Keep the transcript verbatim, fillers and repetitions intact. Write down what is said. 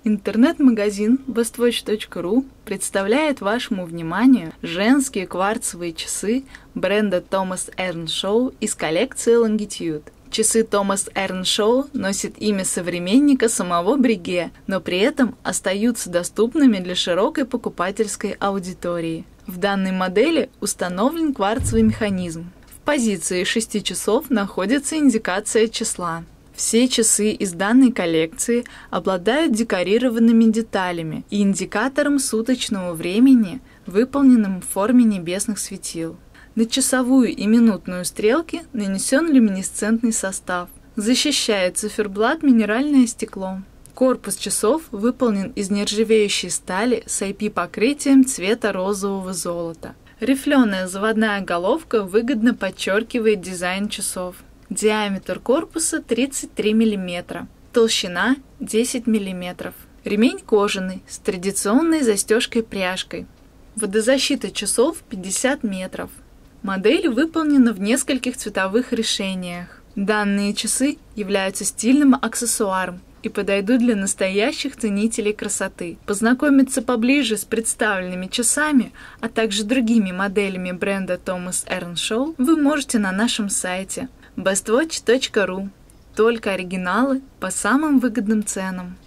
Интернет-магазин bestwatch точка ру представляет вашему вниманию женские кварцевые часы бренда Thomas Earnshaw из коллекции Longitude. Часы Thomas Earnshaw носят имя современника самого Бриге, но при этом остаются доступными для широкой покупательской аудитории. В данной модели установлен кварцевый механизм. В позиции шести часов находится индикация числа. Все часы из данной коллекции обладают декорированными деталями и индикатором суточного времени, выполненным в форме небесных светил. На часовую и минутную стрелки нанесен люминесцентный состав. Защищает циферблат минеральное стекло. Корпус часов выполнен из нержавеющей стали с ай пи-покрытием цвета розового золота. Рифленая заводная головка выгодно подчеркивает дизайн часов. Диаметр корпуса тридцать три миллиметра, толщина десять миллиметров. Ремень кожаный с традиционной застежкой-пряжкой. Водозащита часов пятьдесят метров. Модель выполнена в нескольких цветовых решениях. Данные часы являются стильным аксессуаром и подойдут для настоящих ценителей красоты. Познакомиться поближе с представленными часами, а также другими моделями бренда Thomas Earnshaw вы можете на нашем сайте bestwatch точка ру. Только оригиналы по самым выгодным ценам.